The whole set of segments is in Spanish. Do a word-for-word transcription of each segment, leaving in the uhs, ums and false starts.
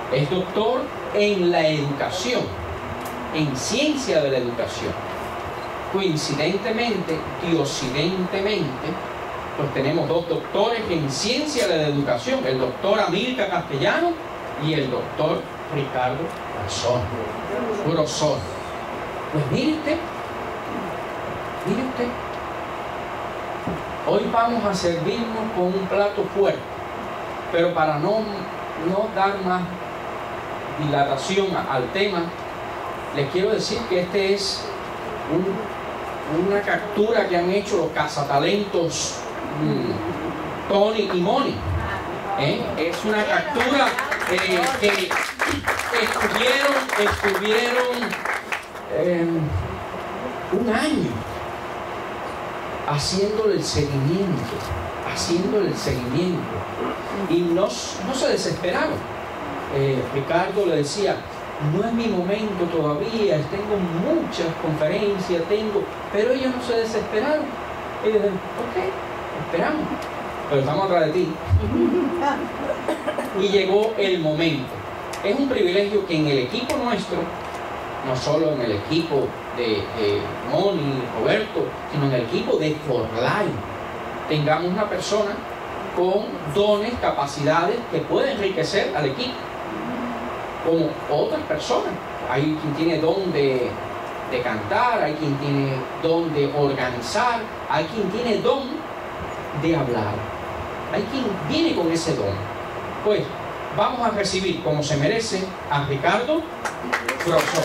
Es doctor en la educación, en ciencia de la educación. Coincidentemente, diocidentemente, pues tenemos dos doctores en ciencia de la educación, el doctor Amílcar Castellano y el doctor Ricardo Grosón. Pues mire usted, mire usted, hoy vamos a servirnos con un plato fuerte, pero para no, no dar más dilatación al tema, les quiero decir que este es un, una captura que han hecho los cazatalentos mmm, Tony y Moni. ¿Eh? Es una captura eh, que estuvieron, estuvieron eh, un año haciéndole el seguimiento, haciéndole el seguimiento, y no, no se desesperaron. Eh, Ricardo le decía, no es mi momento todavía, tengo muchas conferencias, tengo, pero ellos no se desesperaron. Ellos dijeron, ok, esperamos, pero estamos atrás de ti. Y llegó el momento. Es un privilegio que en el equipo nuestro, no solo en el equipo de eh, Moni, Roberto, sino en el equipo de For Life, tengamos una persona con dones, capacidades que puede enriquecer al equipo, como otras personas. Hay quien tiene don de, de cantar, hay quien tiene don de organizar, hay quien tiene don de hablar, hay quien viene con ese don. Pues vamos a recibir como se merece a Ricardo Grosón.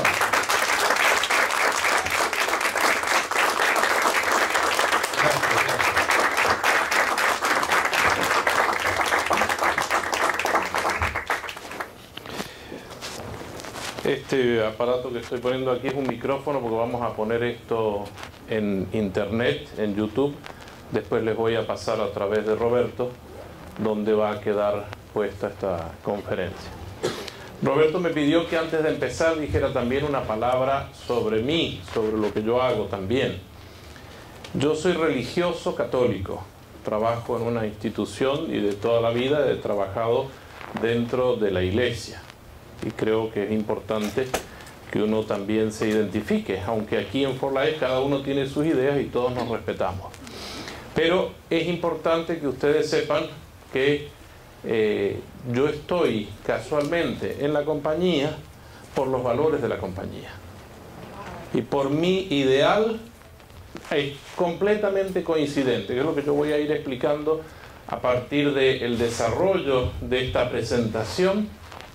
Este aparato que estoy poniendo aquí es un micrófono porque vamos a poner esto en internet, en YouTube. Después les voy a pasar a través de Roberto donde va a quedar puesta esta conferencia. Roberto me pidió que antes de empezar dijera también una palabra sobre mí, sobre lo que yo hago también. Yo soy religioso católico, trabajo en una institución y de toda la vida he trabajado dentro de la iglesia. Y creo que es importante que uno también se identifique, aunque aquí en For Life cada uno tiene sus ideas y todos nos respetamos. Pero es importante que ustedes sepan que eh, yo estoy casualmente en la compañía por los valores de la compañía. Y por mi ideal es completamente coincidente, que es lo que yo voy a ir explicando a partir del desarrollo de esta presentación.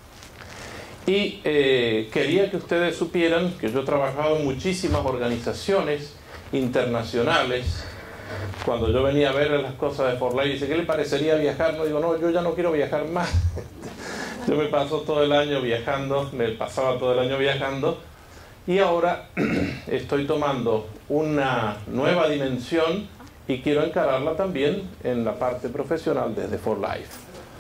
Y eh, quería que ustedes supieran que yo he trabajado en muchísimas organizaciones internacionales. Cuando yo venía a ver las cosas de For Life, dice, ¿qué le parecería viajar? No, digo, no, yo ya no quiero viajar más. Yo me paso todo el año viajando, me pasaba todo el año viajando, y ahora estoy tomando una nueva dimensión y quiero encararla también en la parte profesional desde For Life.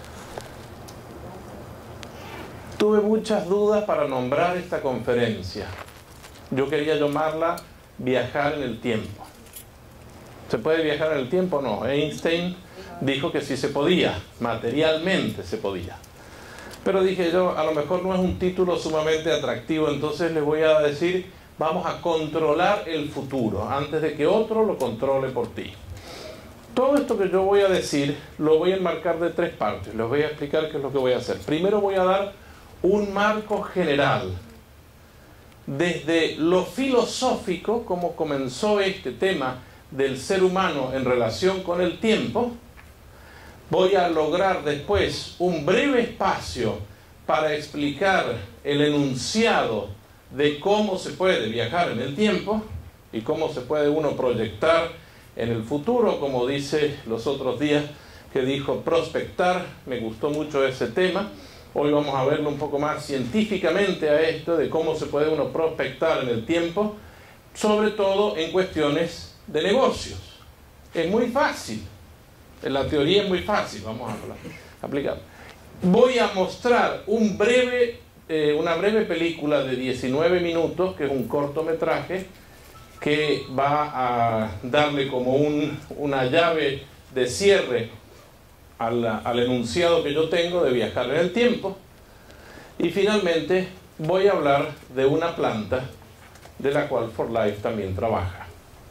Tuve muchas dudas para nombrar esta conferencia. Yo quería llamarla Viajar en el Tiempo. ¿Se puede viajar en el tiempo? No. Einstein dijo que sí se podía, materialmente se podía. Pero dije yo, a lo mejor no es un título sumamente atractivo, entonces les voy a decir, vamos a controlar el futuro, antes de que otro lo controle por ti. Todo esto que yo voy a decir, lo voy a enmarcar de tres partes. Les voy a explicar qué es lo que voy a hacer. Primero voy a dar un marco general, desde lo filosófico, cómo comenzó este tema del ser humano en relación con el tiempo. Voy a lograr después un breve espacio para explicar el enunciado de cómo se puede viajar en el tiempo y cómo se puede uno proyectar en el futuro, como dice los otros días que dijo prospectar. Me gustó mucho ese tema. Hoy vamos a verlo un poco más científicamente a esto de cómo se puede uno prospectar en el tiempo, sobre todo en cuestiones de negocios. Es muy fácil, en la teoría es muy fácil, vamos a aplicar. Voy a mostrar un breve, eh, una breve película de diecinueve minutos, que es un cortometraje, que va a darle como un, una llave de cierre al, al enunciado que yo tengo de viajar en el tiempo. Y finalmente voy a hablar de una planta de la cual For Life también trabaja.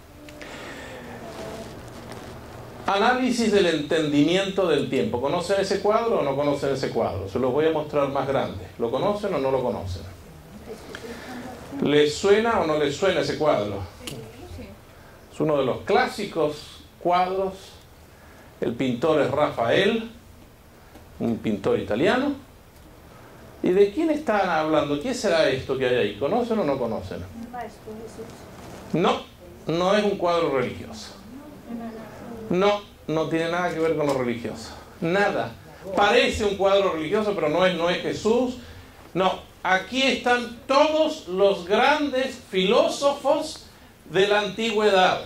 Análisis del entendimiento del tiempo. ¿Conocen ese cuadro o no conocen ese cuadro? Se los voy a mostrar más grande. ¿Lo conocen o no lo conocen? ¿Les suena o no les suena ese cuadro? Es uno de los clásicos cuadros. El pintor es Rafael, un pintor italiano. ¿Y de quién están hablando? ¿Qué será esto que hay ahí? ¿Conocen o no conocen? No, no es un cuadro religioso. No, no tiene nada que ver con lo religioso. Nada. Parece un cuadro religioso, pero no es, no es Jesús. No, aquí están todos los grandes filósofos de la antigüedad.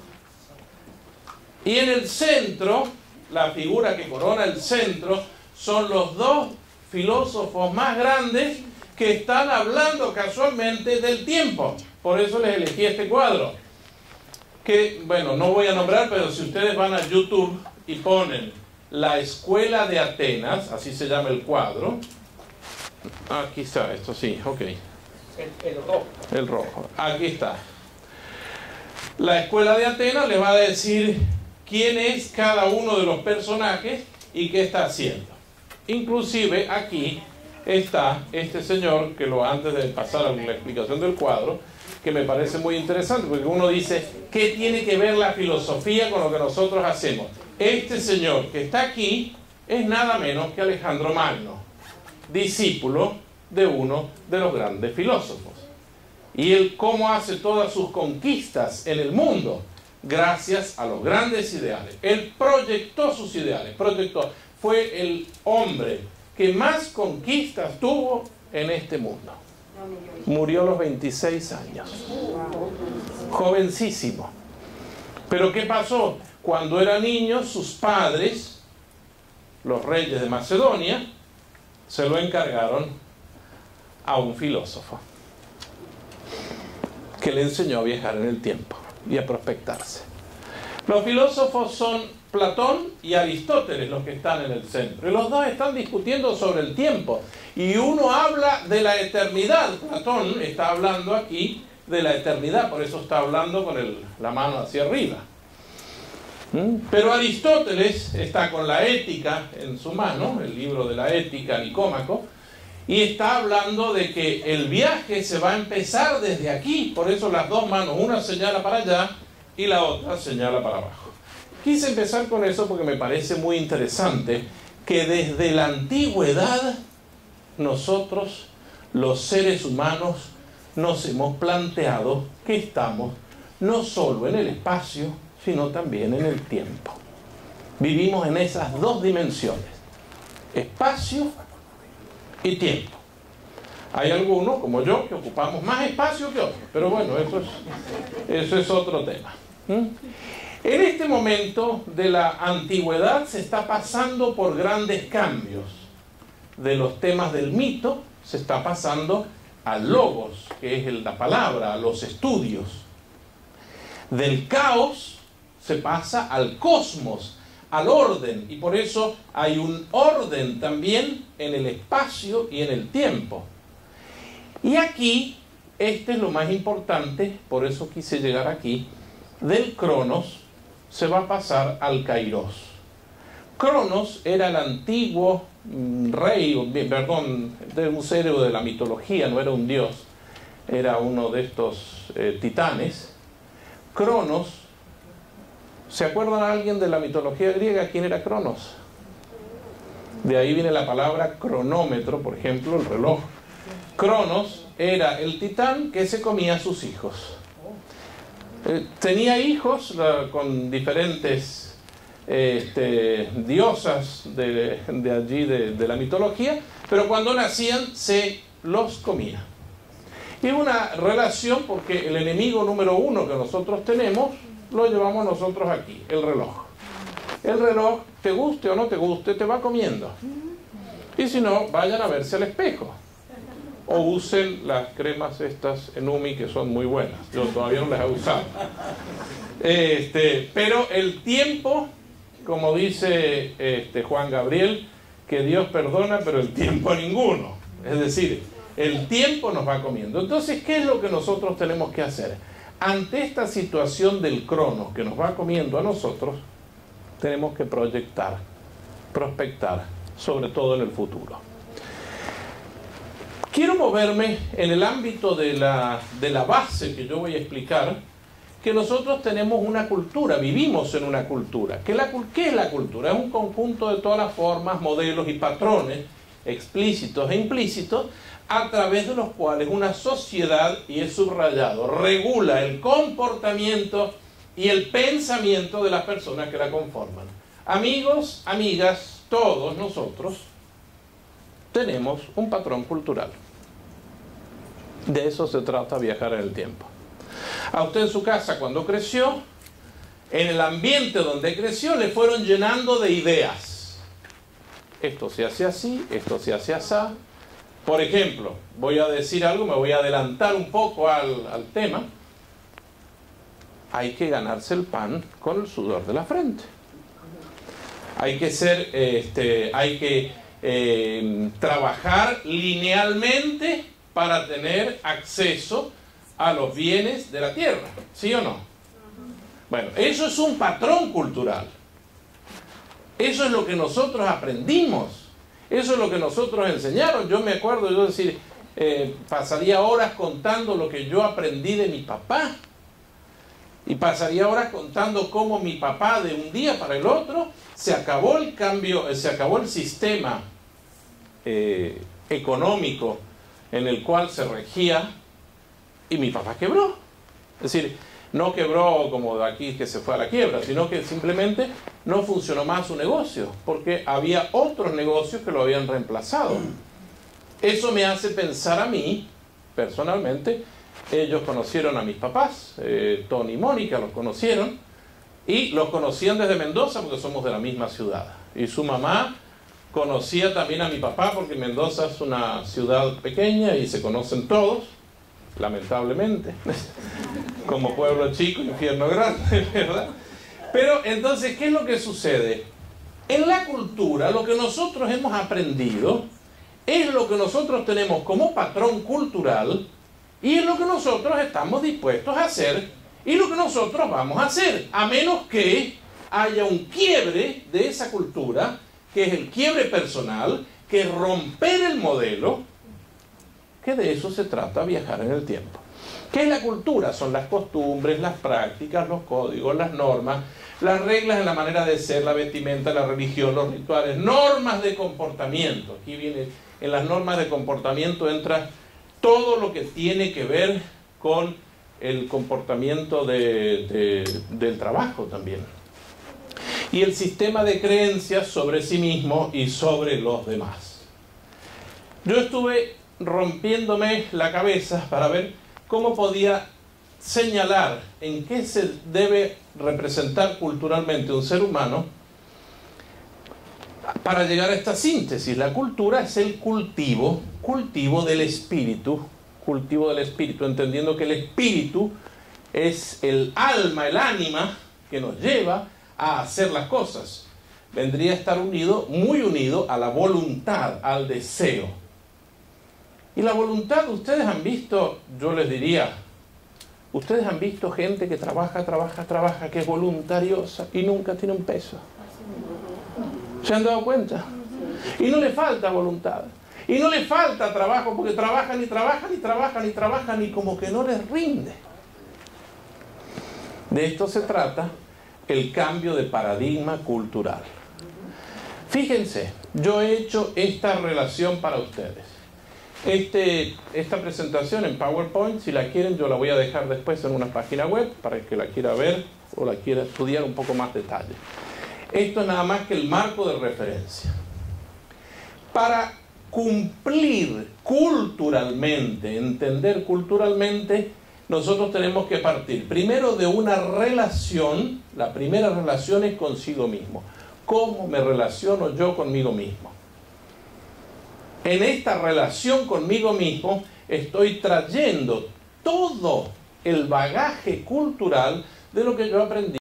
Y en el centro, la figura que corona el centro, son los dos filósofos más grandes que están hablando casualmente del tiempo. Por eso les elegí este cuadro. Que, bueno, no voy a nombrar, pero si ustedes van a YouTube y ponen la Escuela de Atenas, así se llama el cuadro. Aquí está, esto sí, ok. El, el rojo. El rojo, aquí está. La Escuela de Atenas les va a decir quién es cada uno de los personajes y qué está haciendo. Inclusive aquí está este señor, que lo antes de pasar a la explicación del cuadro, que me parece muy interesante, porque uno dice, ¿qué tiene que ver la filosofía con lo que nosotros hacemos? Este señor que está aquí es nada menos que Alejandro Magno, discípulo de uno de los grandes filósofos. Y él cómo hace todas sus conquistas en el mundo, gracias a los grandes ideales. Él proyectó sus ideales, proyectó. Fue el hombre que más conquistas tuvo en este mundo. Murió a los veintiséis años. Jovencísimo. Pero ¿qué pasó? Cuando era niño, sus padres, los reyes de Macedonia, se lo encargaron a un filósofo que le enseñó a viajar en el tiempo y a prospectarse. Los filósofos son Platón y Aristóteles los que están en el centro. Y los dos están discutiendo sobre el tiempo. Y uno habla de la eternidad. Platón está hablando aquí de la eternidad, por eso está hablando con el, la mano hacia arriba. ¿Mm? Pero Aristóteles está con la ética en su mano, el libro de la ética, Nicómaco, y está hablando de que el viaje se va a empezar desde aquí. Por eso las dos manos, una señala para allá y la otra señala para abajo. Quise empezar con eso porque me parece muy interesante que desde la antigüedad nosotros, los seres humanos, nos hemos planteado que estamos no solo en el espacio, sino también en el tiempo. Vivimos en esas dos dimensiones, espacio y tiempo. Hay algunos, como yo, que ocupamos más espacio que otros, pero bueno, eso es, eso es otro tema. ¿Mm? En este momento de la antigüedad se está pasando por grandes cambios. De los temas del mito se está pasando al logos, que es la palabra, a los estudios. Del caos se pasa al cosmos, al orden, y por eso hay un orden también en el espacio y en el tiempo. Y aquí, este es lo más importante, por eso quise llegar aquí, del Cronos se va a pasar al Kairos. Cronos era el antiguo rey, perdón, de un ser de la mitología, no era un dios, era uno de estos eh, titanes. Cronos, ¿se acuerdan a alguien de la mitología griega quién era Cronos? De ahí viene la palabra cronómetro, por ejemplo, el reloj. Cronos era el titán que se comía a sus hijos. Eh, tenía hijos uh, con diferentes eh, este, diosas de, de allí, de, de la mitología, pero cuando nacían se los comía. Y una relación porque el enemigo número uno que nosotros tenemos lo llevamos nosotros aquí, el reloj. El reloj, te guste o no te guste, te va comiendo. Y si no, vayan a verse al espejo. O usen las cremas estas Enumi que son muy buenas. Yo todavía no las he usado. Este, pero el tiempo, como dice este, Juan Gabriel, que Dios perdona, pero el tiempo ninguno. Es decir, el tiempo nos va comiendo. Entonces, ¿qué es lo que nosotros tenemos que hacer? Ante esta situación del crono que nos va comiendo a nosotros, tenemos que proyectar, prospectar, sobre todo en el futuro. Quiero moverme en el ámbito de la, de la base que yo voy a explicar, que nosotros tenemos una cultura, vivimos en una cultura. ¿Qué, la, ¿Qué es la cultura? Es un conjunto de todas las formas, modelos y patrones explícitos e implícitos a través de los cuales una sociedad, y es subrayado, regula el comportamiento y el pensamiento de las personas que la conforman. Amigos, amigas, todos nosotros tenemos un patrón cultural. De eso se trata viajar en el tiempo. A usted en su casa cuando creció, en el ambiente donde creció, le fueron llenando de ideas. Esto se hace así, esto se hace así. Por ejemplo, voy a decir algo, me voy a adelantar un poco al, al tema. Hay que ganarse el pan con el sudor de la frente. Hay que ser, este, hay que eh, trabajar linealmente para tener acceso a los bienes de la tierra, ¿sí o no? Bueno, eso es un patrón cultural. Eso es lo que nosotros aprendimos. Eso es lo que nosotros enseñaron. Yo me acuerdo, yo decir, eh, pasaría horas contando lo que yo aprendí de mi papá. Y pasaría horas contando cómo mi papá de un día para el otro se acabó el cambio, se acabó el sistema eh, económico en el cual se regía y mi papá quebró. Es decir, no quebró como de aquí que se fue a la quiebra, sino que simplemente no funcionó más su negocio, porque había otros negocios que lo habían reemplazado. Eso me hace pensar a mí, personalmente, ellos conocieron a mis papás, eh, Tony y Mónica los conocieron, y los conocían desde Mendoza porque somos de la misma ciudad. Y su mamá conocía también a mi papá porque Mendoza es una ciudad pequeña y se conocen todos, lamentablemente, como pueblo chico, infierno grande, ¿verdad? Pero entonces, ¿qué es lo que sucede? En la cultura, lo que nosotros hemos aprendido es lo que nosotros tenemos como patrón cultural y es lo que nosotros estamos dispuestos a hacer y lo que nosotros vamos a hacer, a menos que haya un quiebre de esa cultura, que es el quiebre personal, que es romper el modelo, que de eso se trata viajar en el tiempo. ¿Qué es la cultura? Son las costumbres, las prácticas, los códigos, las normas, las reglas en la manera de ser, la vestimenta, la religión, los rituales, normas de comportamiento. Aquí viene, en las normas de comportamiento entra todo lo que tiene que ver con el comportamiento de, de, del trabajo también. Y el sistema de creencias sobre sí mismo y sobre los demás. Yo estuve rompiéndome la cabeza para ver cómo podía señalar en qué se debe representar culturalmente un ser humano para llegar a esta síntesis. La cultura es el cultivo, cultivo del espíritu, cultivo del espíritu, entendiendo que el espíritu es el alma, el ánima que nos lleva a hacer las cosas. Vendría a estar unido, muy unido a la voluntad, al deseo. Y la voluntad, ustedes han visto, yo les diría, ustedes han visto gente que trabaja, trabaja, trabaja, que es voluntariosa y nunca tiene un peso. ¿Se han dado cuenta? Y no le falta voluntad. Y no le falta trabajo, porque trabajan y trabajan y trabajan y trabajan y como que no les rinde. De esto se trata el cambio de paradigma cultural. Fíjense, yo he hecho esta relación para ustedes. Este, esta presentación en PowerPoint, si la quieren, yo la voy a dejar después en una página web para el que la quiera ver o la quiera estudiar un poco más detalle. Esto es nada más que el marco de referencia. Para cumplir culturalmente, entender culturalmente, nosotros tenemos que partir primero de una relación. La primera relación es consigo mismo. ¿Cómo me relaciono yo conmigo mismo? En esta relación conmigo mismo estoy trayendo todo el bagaje cultural de lo que yo aprendí